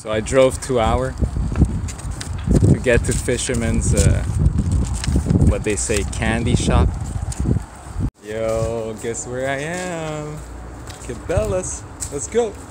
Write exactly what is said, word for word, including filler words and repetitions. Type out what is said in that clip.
So I drove two hours to get to Fisherman's, uh, what they say, candy shop. Yo, guess where I am? Cabela's. Let's go.